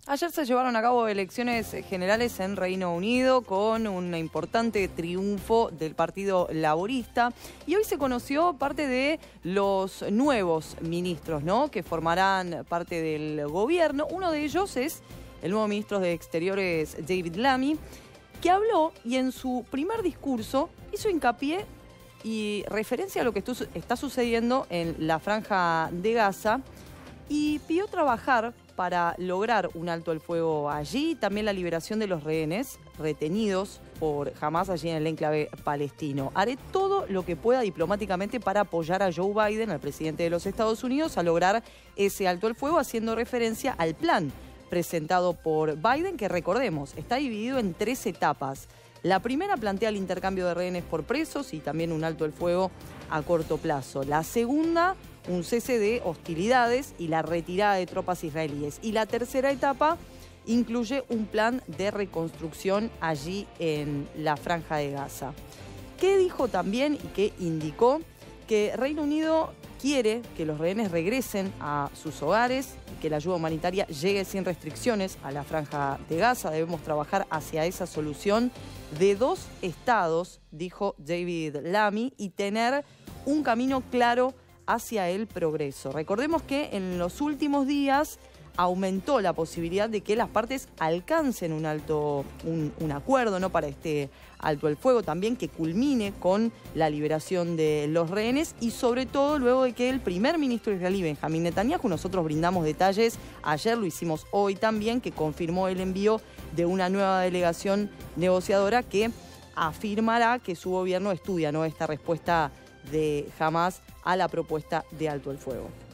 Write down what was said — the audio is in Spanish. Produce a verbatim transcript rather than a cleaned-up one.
Ayer se llevaron a cabo elecciones generales en Reino Unido con un importante triunfo del Partido Laborista y hoy se conoció parte de los nuevos ministros, ¿no?, que formarán parte del gobierno. Uno de ellos es el nuevo ministro de Exteriores, David Lammy, que habló y en su primer discurso hizo hincapié y referencia a lo que está sucediendo en la Franja de Gaza y pidió trabajar para lograr un alto al fuego allí, también la liberación de los rehenes retenidos por Hamás allí en el enclave palestino. Haré todo lo que pueda diplomáticamente para apoyar a Joe Biden, al presidente de los Estados Unidos, a lograr ese alto al fuego, haciendo referencia al plan presentado por Biden, que recordemos, está dividido en tres etapas. La primera plantea el intercambio de rehenes por presos y también un alto al fuego a corto plazo. La segunda, un cese de hostilidades y la retirada de tropas israelíes. Y la tercera etapa incluye un plan de reconstrucción allí en la Franja de Gaza. ¿Qué dijo también y qué indicó? Que Reino Unido quiere que los rehenes regresen a sus hogares, que la ayuda humanitaria llegue sin restricciones a la Franja de Gaza. Debemos trabajar hacia esa solución de dos estados, dijo David Lammy, y tener un camino claro hacia el progreso. Recordemos que en los últimos días aumentó la posibilidad de que las partes alcancen un alto, un, un acuerdo, ¿no?, para este alto el fuego, también que culmine con la liberación de los rehenes y sobre todo luego de que el primer ministro israelí, Benjamín Netanyahu, nosotros brindamos detalles, ayer lo hicimos hoy también, que confirmó el envío de una nueva delegación negociadora que afirmará que su gobierno estudia, ¿no?, esta respuesta de Hamás a la propuesta de alto el fuego.